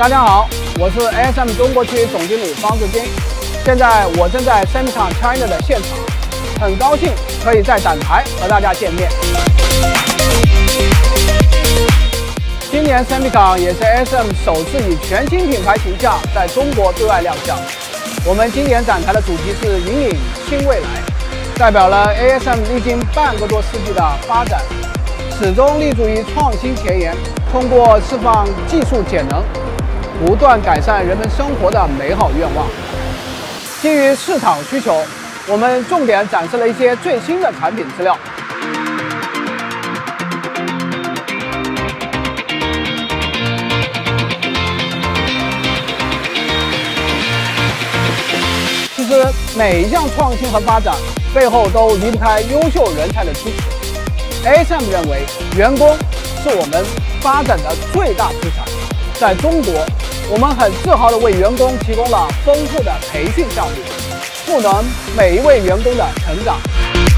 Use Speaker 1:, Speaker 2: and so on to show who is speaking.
Speaker 1: 大家好，我是 ASM 中国区总经理方志金。现在我正在 SEMICON China 的现场，很高兴可以在展台和大家见面。今年 SEMICON 也是 ASM 首次以全新品牌形象在中国对外亮相。我们今年展台的主题是“引领新未来”，代表了 ASM 历经半个多世纪的发展，始终立足于创新前沿，通过释放技术潜能，不断改善人们生活的美好愿望。基于市场需求，我们重点展示了一些最新的产品资料。其实每一项创新和发展背后都离不开优秀人才的支持。ASM 认为，员工是我们发展的最大资产。在中国，我们很自豪地为员工提供了丰富的培训项目，赋能每一位员工的成长。